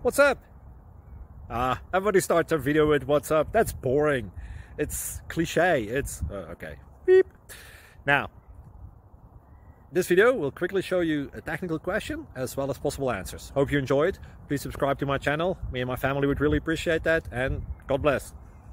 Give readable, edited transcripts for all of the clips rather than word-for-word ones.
What's up? Everybody starts their video with what's up. That's boring. It's cliche. It's okay. Beep. Now, this video will quickly show you a technical question as well as possible answers. Hope you enjoyed. Please subscribe to my channel. Me and my family would really appreciate that, and God bless.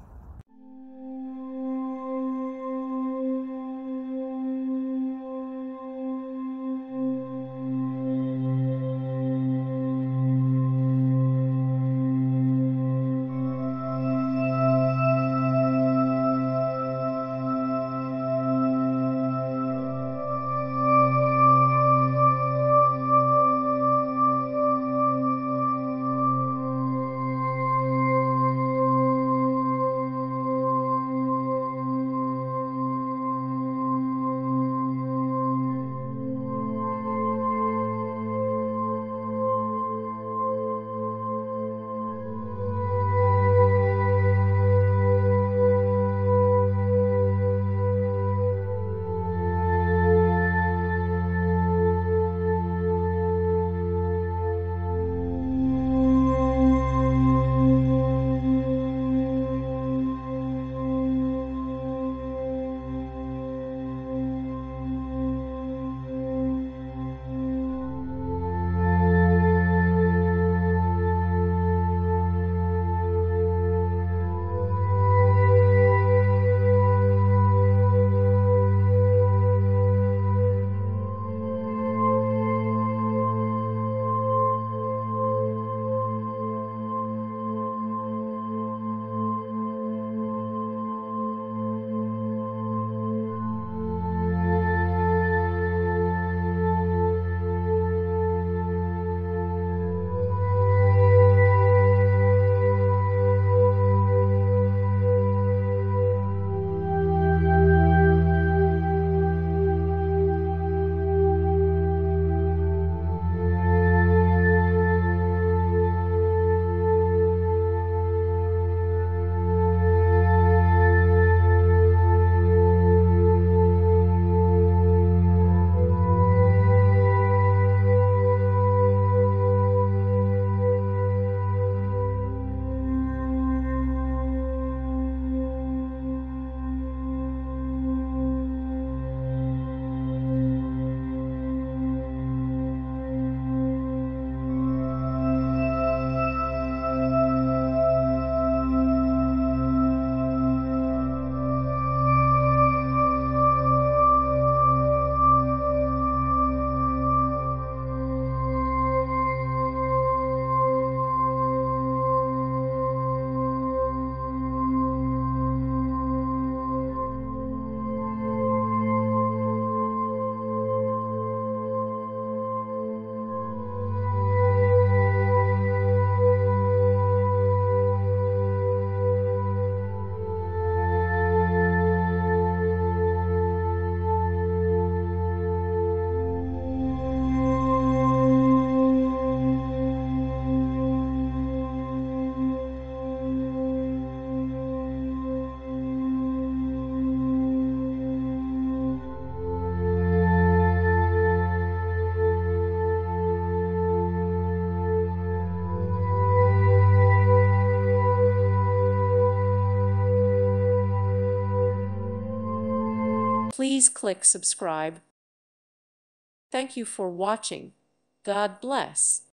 Please click subscribe. Thank you for watching. God bless.